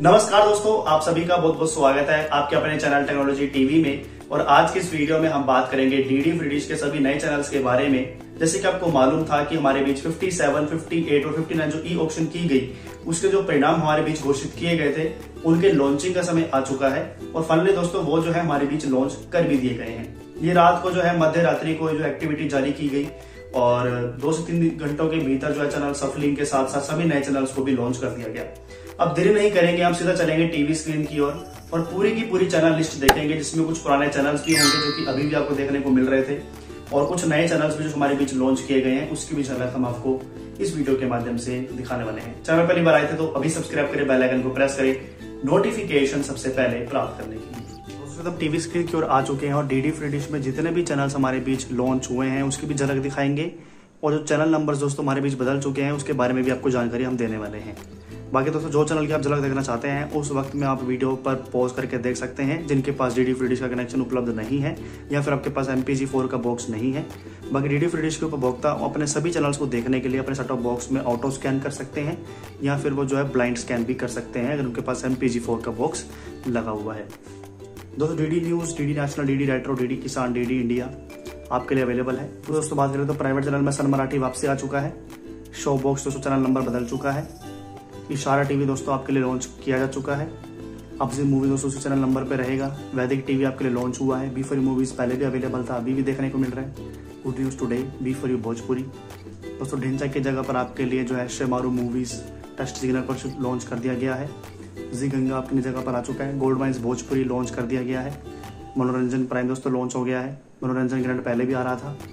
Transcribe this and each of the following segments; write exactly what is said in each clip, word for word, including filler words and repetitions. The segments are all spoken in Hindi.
नमस्कार दोस्तों, आप सभी का बहुत बहुत स्वागत है आपके अपने चैनल टेक्नोलॉजी टीवी में। और आज की इस वीडियो में हम बात करेंगे डीडी फ्री डिश के सभी नए चैनल्स के बारे में। जैसे कि आपको मालूम था कि हमारे बीच सत्तावन, अट्ठावन और उनसठ जो ई ऑक्शन की गई, उसके जो परिणाम हमारे बीच घोषित किए गए थे, उनके लॉन्चिंग का समय आ चुका है। और फाइनली दोस्तों वो जो है हमारे बीच लॉन्च कर भी दिए गए हैं। ये रात को जो है मध्य रात्रि को जो एक्टिविटी जारी की गई और दो से तीन घंटों के भीतर जो है चैनल सफलिंग के साथ साथ सभी नए चैनल्स को भी लॉन्च कर दिया गया। अब देरी नहीं करेंगे, हम सीधा चलेंगे टीवी स्क्रीन की ओर और, और पूरी की पूरी चैनल लिस्ट देखेंगे, जिसमें कुछ पुराने चैनल्स भी होंगे जो कि अभी भी आपको देखने को मिल रहे थे, और कुछ नए चैनल्स भी जो हमारे बीच लॉन्च किए गए हैं, उसकी भी झलक हम आपको इस वीडियो के माध्यम से दिखाने वाले हैं। चैनल पहली बार आए थे तो अभी सब्सक्राइब करें, बेल आइकन को प्रेस करें नोटिफिकेशन सबसे पहले प्राप्त करने के लिए। दोस्तों टीवी स्क्रीन की ओर आ चुके हैं और डीडी फ्री डिश में जितने भी चैनल्स हमारे बीच लॉन्च हुए हैं उसकी भी झलक दिखाएंगे, और जो चैनल नंबर्स दोस्तों हमारे बीच बदल चुके हैं उसके बारे में भी आपको जानकारी हम देने वाले हैं। बाकी दोस्तों जो चैनल की आप झलक देखना चाहते हैं उस वक्त में आप वीडियो पर पॉज करके देख सकते हैं, जिनके पास डीडी फ्री डिश का कनेक्शन उपलब्ध नहीं है या फिर आपके पास एम पी जी फोर का बॉक्स नहीं है। बाकी डीडी फ्री डिश के उपभोक्ता अपने सभी चैनल्स को देखने के लिए अपने सेट टॉप बॉक्स में ऑटो स्कैन कर सकते हैं या फिर वो जो है ब्लाइंड स्कैन भी कर सकते हैं अगर उनके पास एम पी जी फोर का बॉक्स लगा हुआ है। दोस्तों DD news, DD national, DD retro, DD Kisan, DD India आपके लिए अवेलेबल है। तो दोस्तों बात करें तो प्राइवेट चैनल में सन मराठी वापसी आ चुका है। शो बॉक्स दोस्तों चैनल नंबर बदल चुका है। इशारा टीवी दोस्तों आपके लिए लॉन्च किया जा चुका है। अब जी मूवी दोस्तों उसी चैनल नंबर पे रहेगा। वैदिक टीवी आपके लिए लॉन्च हुआ है। बी फॉर यू मूवीज पहले भी अवेलेबल था, अभी भी देखने को मिल रहा है। Good news today, B for U Bhojpuri दोस्तों ढिंचा की जगह पर आपके लिए जो है शेमारू मूवीज टेस्ट सिग्नल पर लॉन्च कर दिया गया है। जी गंगा अपनी जगह पर आ चुका है। गोल्ड माइंस भोजपुरी लॉन्च कर दिया गया है। मनोरंजन प्राइम दोस्तों लॉन्च हो गया है। मनोरंजन ग्रैंड पहले भी आ रहा था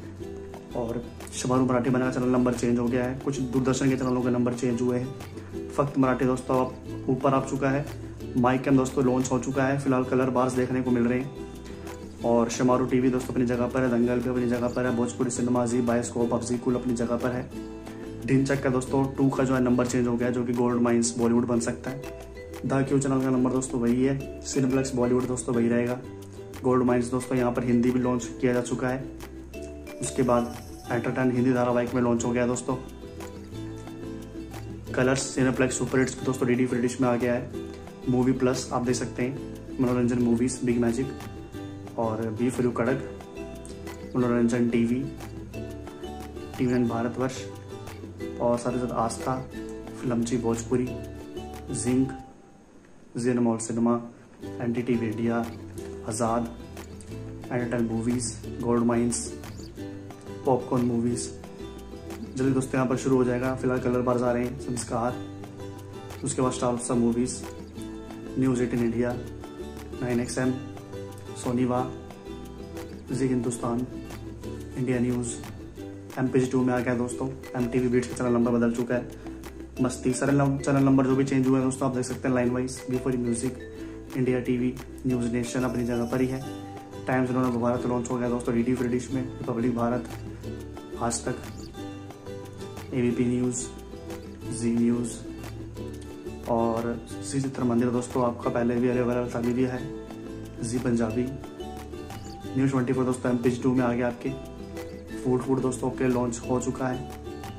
और शेमारू मराठी बना चैनल नंबर चेंज हो गया है। कुछ दूरदर्शन के चैनलों के नंबर चेंज हुए हैं। फक्त मराठी दोस्तों अब ऊपर आ चुका है। माइक कैम दोस्तों लॉन्च हो चुका है। फिलहाल कलर बार्स देखने को मिल रहे हैं। और शेमारू टीवी दोस्तों अपनी जगह पर है। दंगल भी अपनी जगह पर है। भोजपुरी सिनेमा, जी बायोस्कोप, अफजी कुल अपनी जगह पर है। ढिंचक का दोस्तों टू का जो है नंबर चेंज हो गया, जो कि गोल्ड माइंस बॉलीवुड बन सकता है। द क्यू चैनल का नंबर दोस्तों वही है। सिनेप्लेक्स बॉलीवुड दोस्तों वही रहेगा। गोल्ड माइंस दोस्तों यहाँ पर हिंदी भी लॉन्च किया जा चुका है। उसके बाद एंटरटेन हिंदी धारावाहिक में लॉन्च हो गया दोस्तों। कलर्स सिनेप्लेक्स सुपर हिट्स दोस्तों डीडी फ्री डिश में आ गया है। मूवी प्लस आप देख सकते हैं। मनोरंजन मूवीज, बिग मैजिक और B for you Kadak, Manoranjan TV, TV nine Bharatvarsh और साथ ही साथ आस्था, फिल्मची भोजपुरी, जिंक, जिन मॉल cinema, N D T V India, Azaad, entertain movies, gold mines, popcorn movies जल्दी दोस्तों यहाँ पर शुरू हो जाएगा। फिलहाल कलर बार्स आ रहे हैं। संस्कार, उसके बाद star Utsav movies, news eighteen India, nine X M, Sony Wah, Zee Hindustan, India news, M P G two में आ गया दोस्तों। एम टी वी बीट्स का चैनल नंबर बदल चुका है। मस्ती सारे चैनल नंबर जो भी चेंज हुए हैं दोस्तों आप देख सकते हैं line wise. B for music, India TV, news nation अपनी जगह पर ही है। टाइम्स इन्होंने भारत लॉन्च हो गया दोस्तों डीडी फ्री डिश में। Republic Bharat, Aaj Tak, A B P news, Zee news और श्री चित्र मंदिर दोस्तों आपका पहले भी अवेलेबल था, अभी भी है। Zee Punjabi, news twenty four दोस्तों एम पी जी टू में आ गया आपके। फूड फूड दोस्तों के लॉन्च हो चुका है।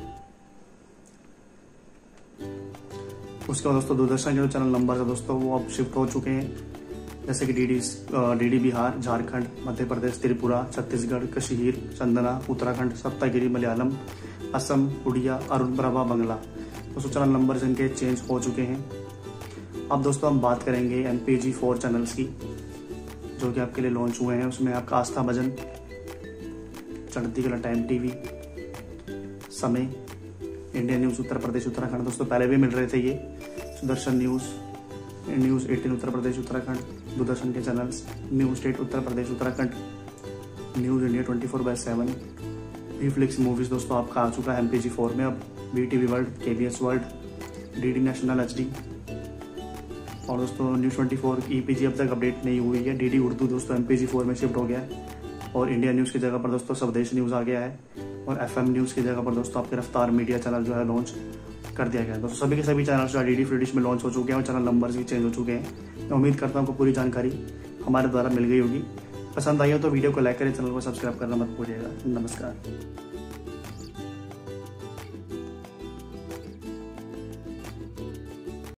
उसके बाद दोस्तों दूरदर्शन के जो चैनल नंबर है दोस्तों वो अब शिफ्ट हो चुके हैं, जैसे कि डीडी डीडी बिहार, झारखंड, मध्य प्रदेश, त्रिपुरा, छत्तीसगढ़, कश्मीर, चंदना, उत्तराखंड, सप्तागिरी, मलयालम, असम, उड़िया, अरुण प्रभा, बंगला दोस्तों चैनल नंबर जिनके चेंज हो चुके हैं। अब दोस्तों हम बात करेंगे M P G four channels की जो कि आपके लिए लॉन्च हुए हैं। उसमें आपका आस्था Bhajan, Chardi Kala time TV, Samay, India news Uttar Pradesh Uttarakhand दोस्तों पहले भी मिल रहे थे ये। Sudarshan news, news eighteen Uttar Pradesh Uttarakhand, Doordarshan के channels, news state Uttar Pradesh Uttarakhand, news India twenty four by seven, V flix movies दोस्तों आपका आ चुका है एम पी जी फोर में। अब B T V world, K B S world, DD national H D और दोस्तों news twenty four E P G अब तक अपडेट नहीं हुई है। डीडी उर्दू दोस्तों एम पी जी फोर में शिफ्ट हो गया है और इंडिया न्यूज़ की जगह पर दोस्तों स्वदेश न्यूज़ आ गया है और एफ एम न्यूज़ की जगह पर दोस्तों आपके रफ्तार मीडिया चैनल जो है लॉन्च कर दिया गया है। दोस्तों सभी के सभी चैनल्स जो है डीडी फ्री डिश में लॉन्च हो चुके हैं और चैनल नंबर्स भी चेंज हो चुके हैं। मैं उम्मीद करता हूँ आपको पूरी जानकारी हमारे द्वारा मिल गई होगी। पसंद आई हो तो वीडियो को लाइक करें, चैनल को सब्सक्राइब करना मत भूलिएगा। नमस्कार।